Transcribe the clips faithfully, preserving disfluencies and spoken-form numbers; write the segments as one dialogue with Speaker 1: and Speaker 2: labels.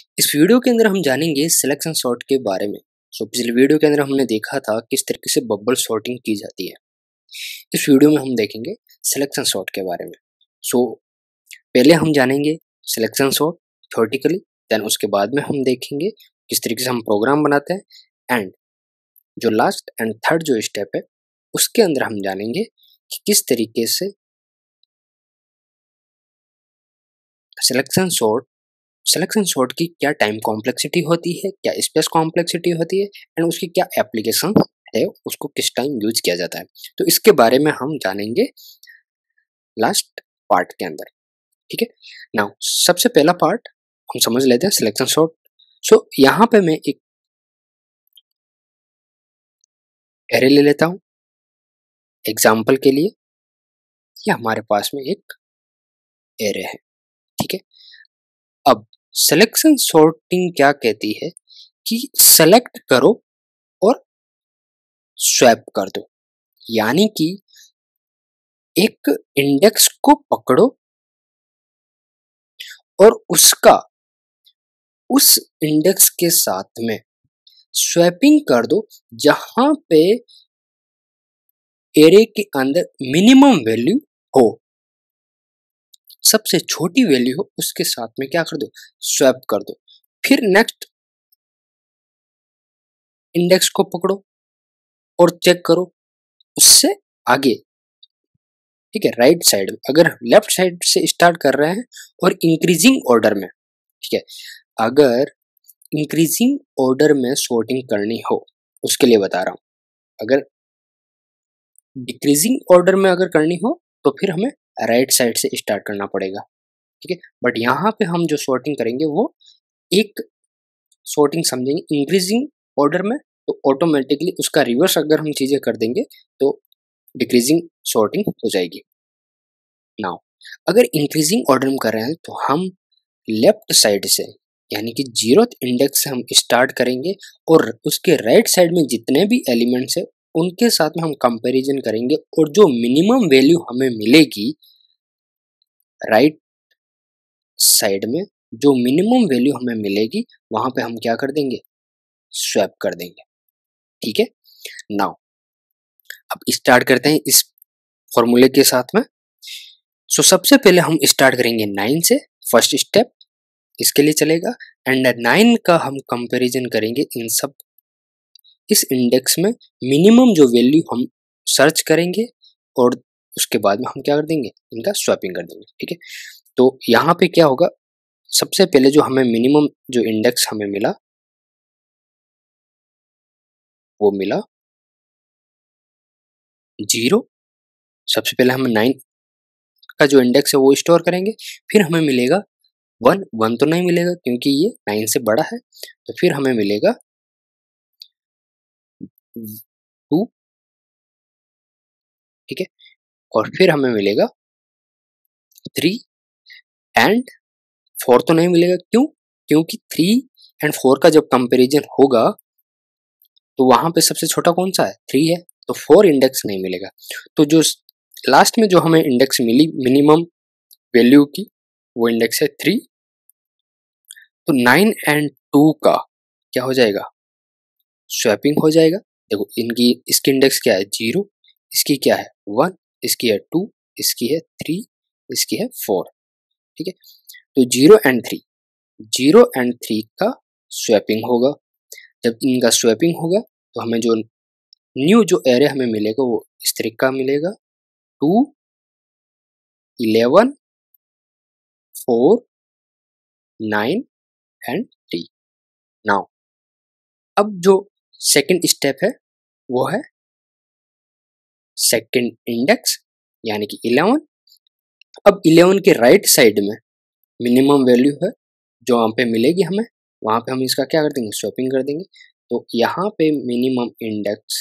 Speaker 1: इस वीडियो के अंदर हम जानेंगे सिलेक्शन सॉर्ट के बारे में। सो पिछले वीडियो के अंदर हमने देखा था किस तरीके से बबल सॉर्टिंग की जाती है। इस वीडियो में हम देखेंगे सिलेक्शन सॉर्ट के बारे में। सो पहले हम जानेंगे सिलेक्शन सॉर्ट थ्योरेटिकली, देन उसके बाद में हम देखेंगे किस तरीके से हम प्रोग्राम बनाते हैं, एंड जो लास्ट एंड थर्ड जो स्टेप है उसके अंदर हम जानेंगे कि किस तरीके से सिलेक्शन सॉर्ट सिलेक्शन सॉर्ट की क्या टाइम कॉम्प्लेक्सिटी होती है, क्या स्पेस कॉम्प्लेक्सिटी होती है, एंड उसकी क्या एप्लीकेशन है, उसको किस टाइम यूज किया जाता है। तो इसके बारे में हम जानेंगे लास्ट पार्ट के अंदर। ठीक है, नाउ सबसे पहला पार्ट हम समझ लेते हैं सिलेक्शन सॉर्ट। सो यहाँ पे मैं एक एरे ले लेता हूँ एग्जाम्पल के लिए। ये हमारे पास में एक एरे है। ठीक है, अब सिलेक्शन सॉर्टिंग क्या कहती है कि सेलेक्ट करो और स्वैप कर दो, यानी कि एक इंडेक्स को पकड़ो और उसका उस इंडेक्स के साथ में स्वैपिंग कर दो जहां पे एरे के अंदर मिनिमम वैल्यू हो, सबसे छोटी वैल्यू हो, उसके साथ में क्या कर दो, स्वैप कर दो। फिर नेक्स्ट इंडेक्स को पकड़ो और चेक करो उससे आगे। ठीक है, राइट साइड में अगर लेफ्ट साइड से स्टार्ट कर रहे हैं और इंक्रीजिंग ऑर्डर में, ठीक है, अगर इंक्रीजिंग ऑर्डर में सॉर्टिंग करनी हो उसके लिए बता रहा हूं। अगर डिक्रीजिंग ऑर्डर में अगर करनी हो तो फिर हमें राइट साइड से स्टार्ट करना पड़ेगा। ठीक है, बट यहाँ पे हम जो सॉर्टिंग करेंगे वो एक सॉर्टिंग समझेंगे इंक्रीजिंग ऑर्डर में, तो ऑटोमेटिकली उसका रिवर्स अगर हम चीजें कर देंगे तो डिक्रीजिंग सॉर्टिंग हो जाएगी। नाउ अगर इंक्रीजिंग ऑर्डर में कर रहे हैं तो हम लेफ्ट साइड से यानी कि जीरोथ इंडेक्स से हम स्टार्ट करेंगे और उसके राइट साइड में जितने भी एलिमेंट्स है उनके साथ में हम कंपैरिजन करेंगे, और जो मिनिमम वैल्यू हमें मिलेगी राइट साइड में, जो मिनिमम वैल्यू हमें मिलेगी वहां पे हम क्या कर देंगे, स्वैप कर देंगे। ठीक है, नाउ अब स्टार्ट करते हैं इस फॉर्मूले के साथ में। सो so, सबसे पहले हम स्टार्ट करेंगे नाइन से, फर्स्ट स्टेप इसके लिए चलेगा, एंड नाइन का हम कंपैरिजन करेंगे इन सब इस इंडेक्स में मिनिमम जो वैल्यू हम सर्च करेंगे, और उसके बाद में हम क्या कर देंगे, इनका स्वैपिंग कर देंगे। ठीक है, तो यहाँ पे क्या होगा, सबसे पहले जो हमें मिनिमम जो इंडेक्स हमें मिला वो मिला जीरो। सबसे पहले हम नाइन का जो इंडेक्स है वो स्टोर करेंगे, फिर हमें मिलेगा वन। वन तो नहीं मिलेगा क्योंकि ये नाइन से बड़ा है, तो फिर हमें मिलेगा टू। ठीक है, और फिर हमें मिलेगा थ्री, एंड फोर तो नहीं मिलेगा। क्यों? क्योंकि थ्री एंड फोर का जब कंपैरिजन होगा तो वहां पे सबसे छोटा कौन सा है, थ्री है, तो फोर इंडेक्स नहीं मिलेगा। तो जो लास्ट में जो हमें इंडेक्स मिली मिनिमम वैल्यू की वो इंडेक्स है थ्री। तो नाइन एंड टू का क्या हो जाएगा, स्वैपिंग हो जाएगा। देखो इनकी इसकी इंडेक्स क्या है, जीरो, इसकी क्या है वन, इसकी है टू, इसकी है थ्री, इसकी है फोर। ठीक है, तो zero and three, zero and three का स्वैपिंग होगा। जब इनका स्वैपिंग होगा तो हमें जो न्यू जो एरे हमें मिलेगा वो इस तरीके का मिलेगा, two, eleven, four, nine and three. Now अब जो सेकंड स्टेप है वो है सेकंड इंडेक्स यानी कि इलेवन। अब इलेवन के राइट साइड में मिनिमम वैल्यू है जो वहां पे मिलेगी हमें, वहां पे हम इसका क्या कर देंगे, स्वैपिंग कर देंगे। तो यहाँ पे मिनिमम इंडेक्स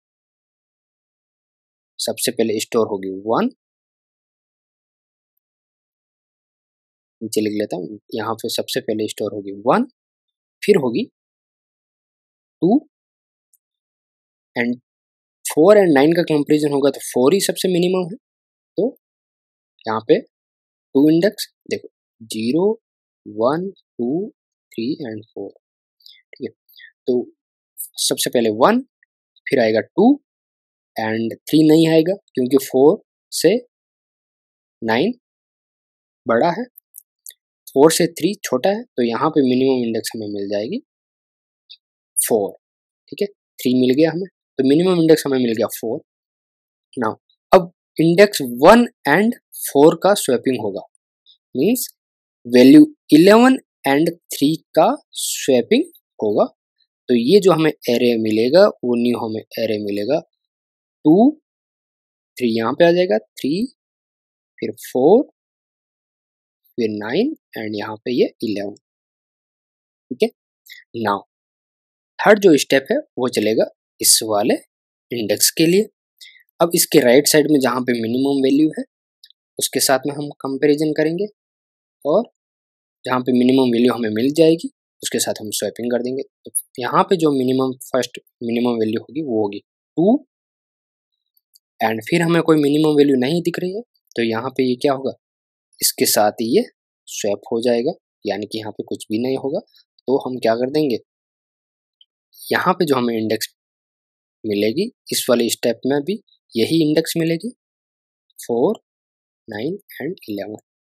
Speaker 1: सबसे पहले स्टोर होगी वन, नीचे लिख लेता हूँ, यहाँ पे सबसे पहले स्टोर होगी वन, फिर होगी two, and four and nine का कंपेरिजन होगा तो फोर ही सबसे मिनिमम है। तो यहाँ पे टू इंडेक्स देखो, zero, one, two, three and four. ठीक है, तो सबसे पहले वन, फिर आएगा टू एंड थ्री नहीं आएगा क्योंकि फोर से नाइन बड़ा है, फोर से थ्री छोटा है, तो यहाँ पे मिनिमम इंडेक्स हमें मिल जाएगी फोर। ठीक है, थ्री मिल गया हमें, तो मिनिमम इंडेक्स हमें मिल गया फोर। नाउ अब इंडेक्स वन एंड फोर का स्वैपिंग होगा, means value eleven and three का स्वैपिंग होगा। तो ये जो हमें एरे मिलेगा वो न्यू हमें एरे मिलेगा टू, थ्री यहाँ पे आ जाएगा, थ्री फिर फोर फिर नाइन एंड यहाँ पे ये इलेवन। ठीक है, नाउ थर्ड जो स्टेप है वो चलेगा इस वाले इंडेक्स के लिए। अब इसके राइट साइड में जहाँ पे मिनिमम वैल्यू है उसके साथ में हम कंपैरिजन करेंगे, और जहाँ पे मिनिमम वैल्यू हमें मिल जाएगी उसके साथ हम स्वैपिंग कर देंगे। तो यहाँ पे जो मिनिमम फर्स्ट मिनिमम वैल्यू होगी वो होगी टू, एंड फिर हमें कोई मिनिमम वैल्यू नहीं दिख रही है, तो यहाँ पे ये क्या होगा, इसके साथ ही ये स्वैप हो जाएगा, यानी कि यहाँ पे कुछ भी नहीं होगा। तो हम क्या कर देंगे, यहाँ पे जो हमें इंडेक्स मिलेगी इस वाले स्टेप में भी यही इंडेक्स मिलेगी, फोर नाइन एंड इलेवन।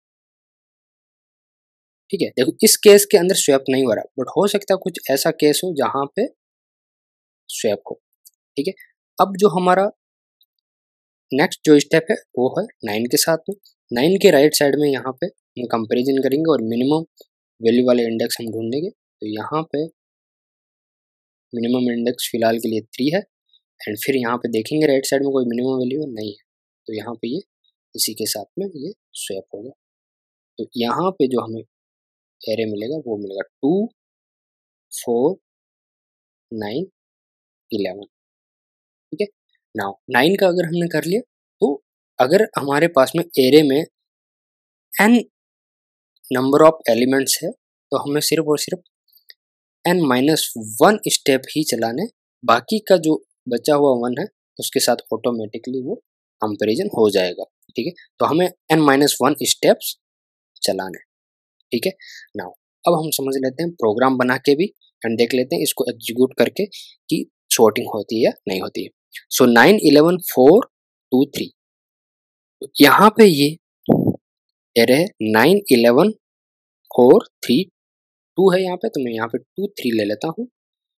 Speaker 1: ठीक है, देखो इस केस के अंदर स्वैप नहीं हो रहा, बट हो सकता है कुछ ऐसा केस हो जहाँ पे स्वैप हो। ठीक है, अब जो हमारा नेक्स्ट जो स्टेप है वो है नाइन के साथ में। नाइन के राइट साइड में यहाँ पे हम कंपेरिजन करेंगे और मिनिमम वैल्यू वाले इंडेक्स हम ढूंढेंगे। तो यहाँ पे मिनिमम इंडेक्स फिलहाल के लिए थ्री है, एंड फिर यहाँ पे देखेंगे राइट साइड में कोई मिनिमम वैल्यू नहीं है, तो यहाँ पे ये इसी के साथ में ये स्वैप होगा। तो यहाँ पे जो हमें एरे मिलेगा वो मिलेगा टू, फोर, नाइन, इलेवन। ठीक है, नाउ नाइन का अगर हमने कर लिया, तो अगर हमारे पास में एरे में एन नंबर ऑफ एलिमेंट्स है तो हमें सिर्फ और सिर्फ एन माइनस वन स्टेप ही चलाने, बाकी का जो बचा हुआ वन है उसके साथ ऑटोमेटिकली वो कंपैरिजन हो जाएगा। ठीक है, तो हमें एन माइनस वन स्टेप्स चलाने। ठीक है, नाउ अब हम समझ लेते हैं प्रोग्राम बना के भी, एंड देख लेते हैं इसको एग्जीक्यूट करके कि सॉर्टिंग होती है या नहीं होती है। So nine eleven four two three, यहाँ पे ये array nine eleven four three two है यहाँ पे, तो मैं यहाँ पे टू थ्री ले लेता हूँ,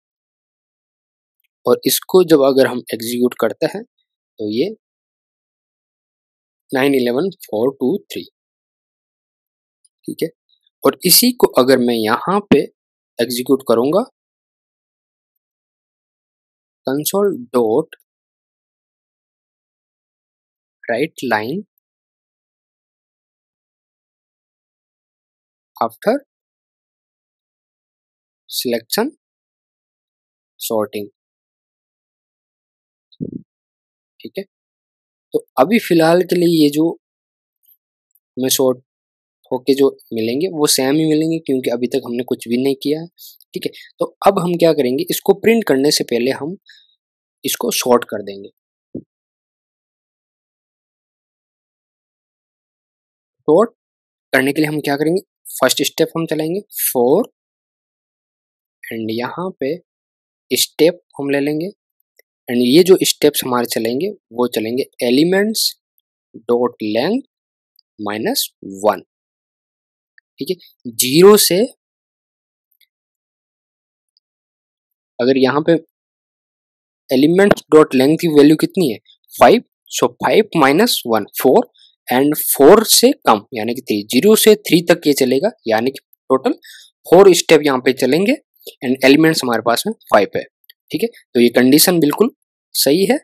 Speaker 1: और इसको जब अगर हम एग्जीक्यूट करते हैं तो ये nine eleven four two three. ठीक है, और इसी को अगर मैं यहाँ पे एग्जीक्यूट करूंगा, console dot write line after selection sorting. ठीक है, तो अभी फिलहाल के लिए ये जो हमें सॉर्ट होके जो मिलेंगे वो सेम ही मिलेंगे क्योंकि अभी तक हमने कुछ भी नहीं किया है। ठीक है, तो अब हम क्या करेंगे, इसको प्रिंट करने से पहले हम इसको सॉर्ट कर देंगे। सॉर्ट करने के लिए हम क्या करेंगे, फर्स्ट स्टेप हम चलाएंगे फोर, एंड यहाँ पे स्टेप हम ले लेंगे, एंड ये जो स्टेप्स हमारे चलेंगे वो चलेंगे elements dot length minus one. ठीक है, जीरो से अगर यहाँ पे एलिमेंट्स डॉट लेंथ की वैल्यू कितनी है, five, so five minus one four, and four से कम यानी कि थ्री, जीरो से थ्री तक ये चलेगा, यानी कि टोटल फोर स्टेप यहाँ पे चलेंगे, एंड एलिमेंट्स हमारे पास में फाइव है। ठीक है, तो ये कंडीशन बिल्कुल सही है,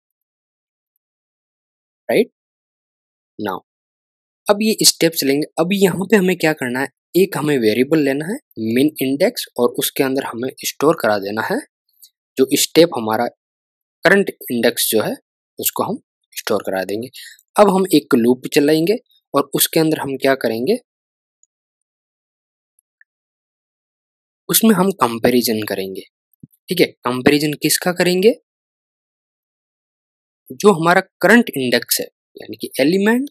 Speaker 1: राइट। नाउ अब ये स्टेप चलेंगे। अब यहाँ पे हमें क्या करना है, एक हमें वेरिएबल लेना है मिन इंडेक्स, और उसके अंदर हमें स्टोर करा देना है जो स्टेप हमारा करंट इंडेक्स जो है उसको हम स्टोर करा देंगे। अब हम एक लूप चलाएंगे और उसके अंदर हम क्या करेंगे, उसमें हम कंपैरिजन करेंगे। ठीक है, कंपैरिजन किसका करेंगे, जो हमारा करंट इंडेक्स है, यानी कि एलिमेंट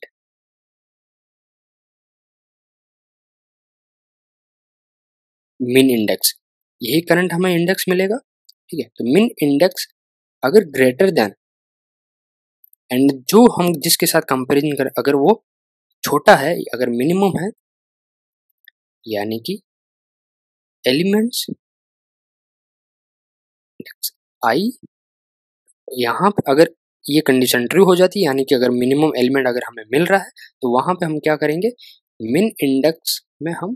Speaker 1: मिन इंडेक्स, यही करंट हमें इंडेक्स मिलेगा, ठीक है। तो मिन इंडेक्स अगर ग्रेटर देन, एंड जो हम जिसके साथ कंपैरिजन करें अगर वो छोटा है, अगर मिनिमम है, यानी कि एलिमेंट्स आई, यहाँ पे अगर ये कंडीशन ट्रू हो जाती है, यानी कि अगर मिनिमम एलिमेंट अगर हमें मिल रहा है, तो वहां पे हम क्या करेंगे, मिन इंडेक्स में हम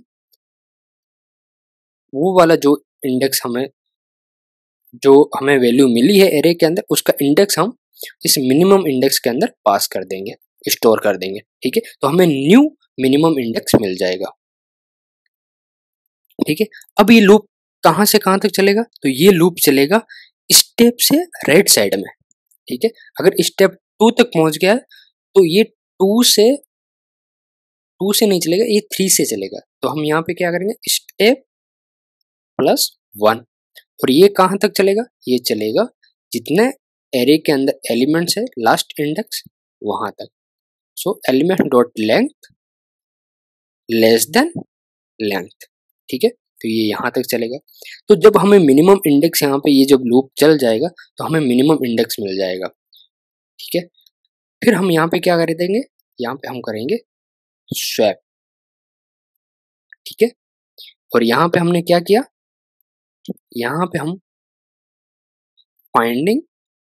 Speaker 1: वो वाला जो इंडेक्स हमें जो हमें वैल्यू मिली है एरे के अंदर, उसका इंडेक्स हम इस मिनिमम इंडेक्स के अंदर पास कर देंगे, स्टोर कर देंगे, ठीक है। तो हमें न्यू मिनिमम इंडेक्स मिल जाएगा, ठीक है। अब ये लूप कहां से कहां तक चलेगा, तो ये लूप चलेगा स्टेप से राइट साइड में, ठीक है। अगर स्टेप टू तक पहुंच गया है तो ये टू से टू से नहीं चलेगा, ये थ्री से चलेगा। तो हम यहाँ पे क्या करेंगे, स्टेप प्लस वन, और ये कहां तक चलेगा, ये चलेगा जितने एरे के अंदर एलिमेंट्स है लास्ट इंडेक्स वहां तक। So element dot length less than length, ठीक है। तो ये यहाँ तक चलेगा। तो जब हमें मिनिमम इंडेक्स, यहाँ पे ये जब लूप चल जाएगा तो हमें मिनिमम इंडेक्स मिल जाएगा, ठीक है। फिर हम यहाँ पे क्या कर देंगे, यहाँ पे हम करेंगे स्वैप, ठीक है। और यहाँ पे हमने क्या किया, यहाँ पे हम finding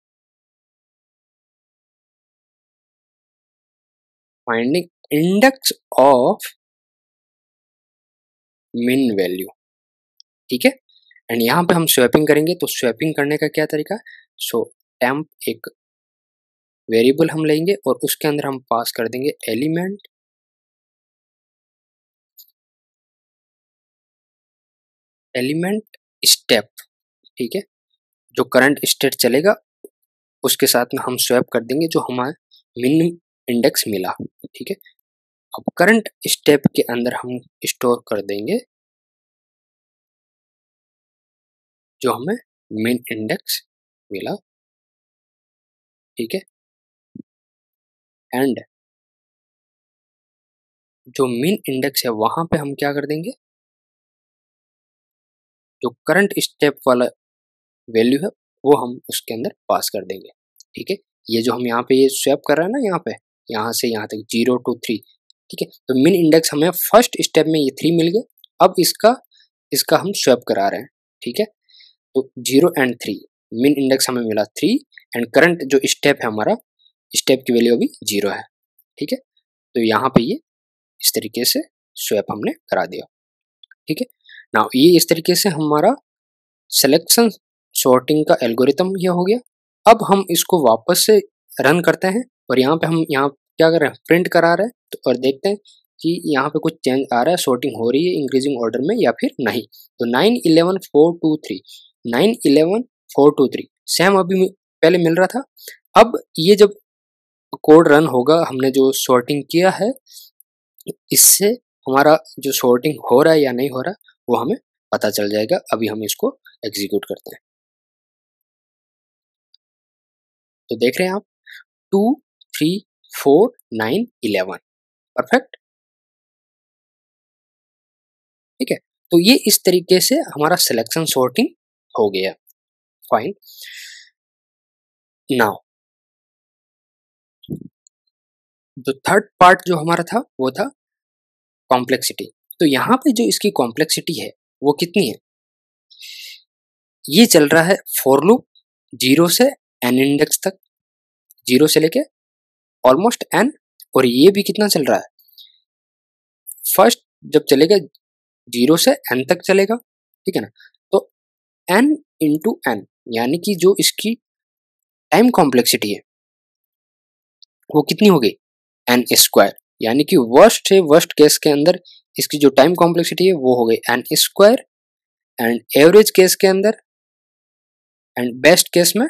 Speaker 1: finding index of min value, ठीक है। एंड यहाँ पे हम स्वैपिंग करेंगे। तो स्वैपिंग करने का क्या तरीका, सो टेम्प एक वेरिएबल हम लेंगे और उसके अंदर हम पास कर देंगे एलिमेंट एलिमेंट स्टेप, ठीक है। जो करंट स्टेट चलेगा उसके साथ में हम स्वैप कर देंगे जो हमारा मिनिमम इंडेक्स मिला, ठीक है। अब करंट स्टेप के अंदर हम स्टोर कर देंगे जो हमें मिन इंडेक्स मिला, ठीक है। एंड जो मिन इंडेक्स है वहां पे हम क्या कर देंगे, जो करंट स्टेप वाला वैल्यू है वो हम उसके अंदर पास कर देंगे, ठीक है। ये जो हम यहाँ पे ये स्वैप कर रहे हैं ना, यहाँ पे यहाँ से यहाँ तक जीरो टू थ्री, ठीक है। तो मिन इंडेक्स हमें फर्स्ट स्टेप में ये थ्री मिल गया। अब इसका इसका हम स्वैप करा रहे हैं, ठीक है। तो zero and three, min index हमें मिला थ्री, एंड करंट जो स्टेप है हमारा, स्टेप की वैल्यू अभी जीरो है, ठीक है। तो यहाँ पे ये इस तरीके से स्वैप हमने करा दिया, ठीक है। नाउ ये इस तरीके से हमारा सिलेक्शन सॉर्टिंग का एल्गोरिथम ये हो गया। अब हम इसको वापस से रन करते हैं और यहाँ पे हम यहाँ क्या कर रहे हैं, प्रिंट करा रहे हैं। तो और देखते हैं कि यहाँ पे कुछ चेंज आ रहा है, सॉर्टिंग हो रही है इंक्रीजिंग ऑर्डर में या फिर नहीं। तो nine eleven four two three, nine eleven four two three same अभी पहले मिल रहा था। अब ये जब कोड रन होगा, हमने जो सॉर्टिंग किया है, इससे हमारा जो सॉर्टिंग हो रहा है या नहीं हो रहा है वो हमें पता चल जाएगा। अभी हम इसको एग्जीक्यूट करते हैं। तो देख रहे हैं आप, two three four nine eleven, perfect, ठीक है। तो ये इस तरीके से हमारा सिलेक्शन सॉर्टिंग हो गया, फाइन। नाउ जो थर्ड पार्ट जो हमारा था वो था कॉम्प्लेक्सिटी। तो यहाँ पे जो इसकी कॉम्प्लेक्सिटी है वो कितनी है, ये चल रहा है फॉर लूप जीरो से एन इंडेक्स तक, जीरो से लेके ऑलमोस्ट एन। और ये भी कितना चल रहा है, फर्स्ट जब चलेगा जीरो से एन तक चलेगा, ठीक है ना। तो एन इंटू एन, यानी कि जो इसकी टाइम कॉम्प्लेक्सिटी है वो कितनी हो गई, एन स्क्वायर। यानी कि वर्स्ट से वर्स्ट केस के अंदर इसकी जो टाइम कॉम्प्लेक्सिटी है वो हो गई n square, and average case के अंदर एंड बेस्ट केस में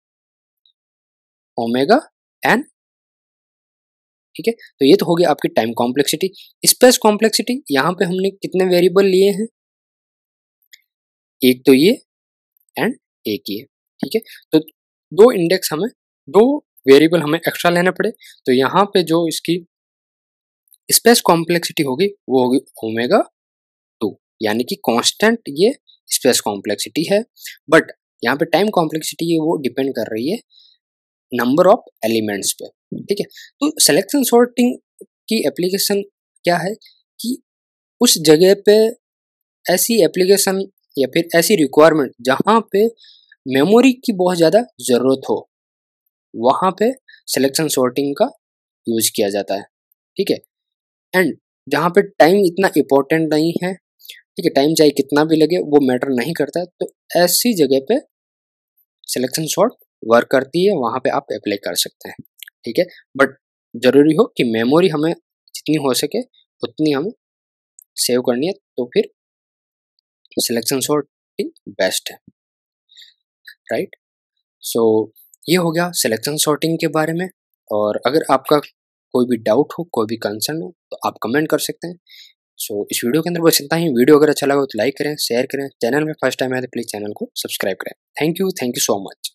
Speaker 1: ओमेगा एन, ठीक है। तो ये तो हो गया आपकी टाइम कॉम्प्लेक्सिटी। स्पेस कॉम्प्लेक्सिटी, यहाँ पे हमने कितने वेरिएबल लिए हैं, एक तो ये एंड एक ये, ठीक है। तो दो इंडेक्स हमें, दो वेरिएबल हमें एक्स्ट्रा लेने पड़े। तो यहाँ पे जो इसकी स्पेस कॉम्प्लेक्सिटी होगी वो होगी ओमेगा टू, यानी कि कांस्टेंट ये स्पेस कॉम्प्लेक्सिटी है, बट यहाँ पे टाइम कॉम्प्लेक्सिटी है वो डिपेंड कर रही है नंबर ऑफ एलिमेंट्स पे, ठीक है। तो सिलेक्शन सॉर्टिंग की एप्लीकेशन क्या है कि उस जगह पे ऐसी एप्लीकेशन या फिर ऐसी रिक्वायरमेंट जहाँ पे मेमोरी की बहुत ज़्यादा ज़रूरत हो, वहाँ पे सिलेक्शन सॉर्टिंग का यूज किया जाता है, ठीक है। एंड जहाँ पे टाइम इतना इम्पोर्टेंट नहीं है, ठीक है, टाइम चाहे कितना भी लगे वो मैटर नहीं करता, तो ऐसी जगह पे सिलेक्शन सॉर्ट वर्क करती है, वहाँ पे आप अप्लाई कर सकते हैं, ठीक है। बट जरूरी हो कि मेमोरी हमें जितनी हो सके उतनी हमें सेव करनी है, तो फिर सिलेक्शन सॉर्टिंग बेस्ट है, राइट। सो ये हो गया सिलेक्शन सॉर्टिंग के बारे में। और अगर आपका कोई भी डाउट हो, कोई भी कंसर्न हो, तो आप कमेंट कर सकते हैं। सो so, इस वीडियो के अंदर बस इतना ही। वीडियो अगर अच्छा लगा हो तो लाइक करें, शेयर करें, चैनल में फर्स्ट टाइम आए तो प्लीज़ चैनल को सब्सक्राइब करें। Thank you, thank you so much.